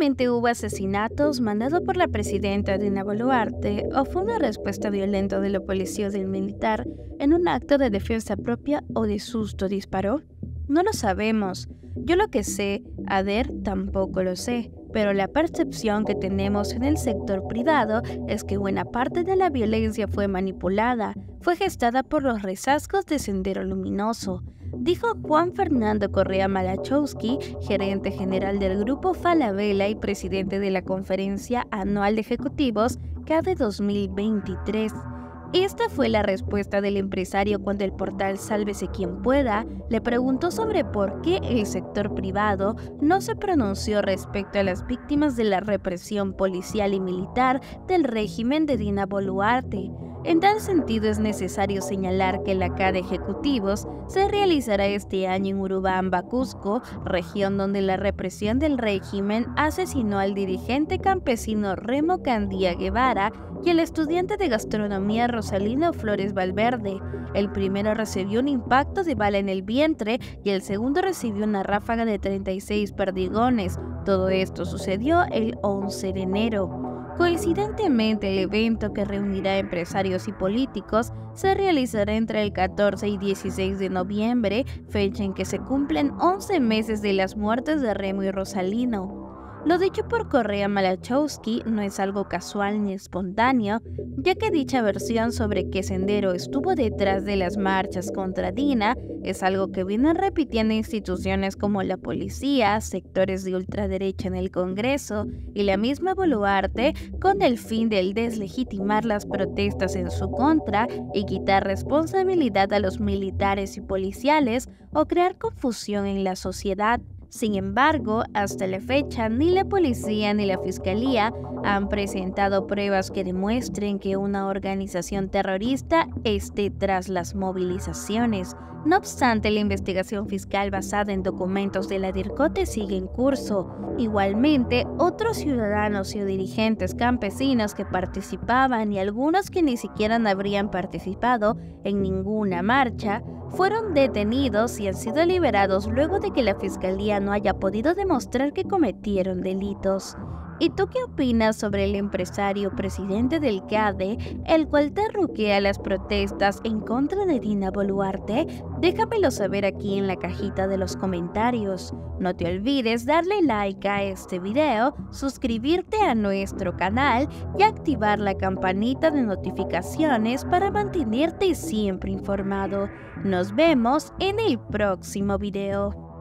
¿Realmente hubo asesinatos mandados por la presidenta Dina Boluarte o fue una respuesta violenta de la policía o del militar en un acto de defensa propia o de susto disparó? No lo sabemos. Yo lo que sé, Ader tampoco lo sé, pero la percepción que tenemos en el sector privado es que buena parte de la violencia fue manipulada, fue gestada por los rezagos de Sendero Luminoso, dijo Juan Fernando Correa Malachowski, gerente general del Grupo Falabella y presidente de la Conferencia Anual de Ejecutivos CADE 2023. Esta fue la respuesta del empresario cuando el portal Sálvese quien pueda le preguntó sobre por qué el sector privado no se pronunció respecto a las víctimas de la represión policial y militar del régimen de Dina Boluarte. En tal sentido, es necesario señalar que la CADE Ejecutivos se realizará este año en Urubamba, Cusco, región donde la represión del régimen asesinó al dirigente campesino Remo Candía Guevara y el estudiante de gastronomía Rosalino Flores Valverde. El primero recibió un impacto de bala en el vientre y el segundo recibió una ráfaga de 36 perdigones. Todo esto sucedió el 11 de enero. Coincidentemente, el evento que reunirá empresarios y políticos se realizará entre el 14 y 16 de noviembre, fecha en que se cumplen 11 meses de las muertes de Remo y Rosalino. Lo dicho por Correa Malachowski no es algo casual ni espontáneo, ya que dicha versión sobre que Sendero estuvo detrás de las marchas contra Dina es algo que vienen repitiendo instituciones como la policía, sectores de ultraderecha en el Congreso y la misma Boluarte, con el fin de deslegitimar las protestas en su contra y quitar responsabilidad a los militares y policiales o crear confusión en la sociedad. Sin embargo, hasta la fecha, ni la policía ni la fiscalía han presentado pruebas que demuestren que una organización terrorista esté tras las movilizaciones. No obstante, la investigación fiscal basada en documentos de la DIRCOTE sigue en curso. Igualmente, otros ciudadanos y dirigentes campesinos que participaban y algunos que ni siquiera habrían participado en ninguna marcha, fueron detenidos y han sido liberados luego de que la fiscalía no haya podido demostrar que cometieron delitos. ¿Y tú qué opinas sobre el empresario presidente del CADE, el cual terruquea las protestas en contra de Dina Boluarte? Déjamelo saber aquí en la cajita de los comentarios. No te olvides darle like a este video, suscribirte a nuestro canal y activar la campanita de notificaciones para mantenerte siempre informado. Nos vemos en el próximo video.